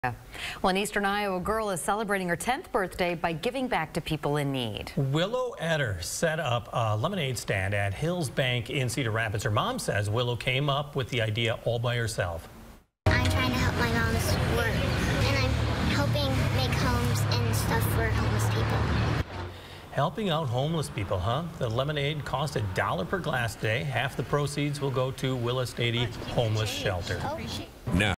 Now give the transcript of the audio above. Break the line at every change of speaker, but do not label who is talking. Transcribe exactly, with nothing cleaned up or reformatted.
Well, an Eastern Iowa girl is celebrating her tenth birthday by giving back to people in need.
Willow Etter set up a lemonade stand at Hills Bank in Cedar Rapids. Her mom says Willow came up with the idea all by herself.
I'm trying to help my mom's work, and I'm helping make homes and stuff for homeless people.
Helping out homeless people, huh? The lemonade cost a dollar per glass day. Half the proceeds will go to Willis Dady Homeless Shelter.
Oh.
Now.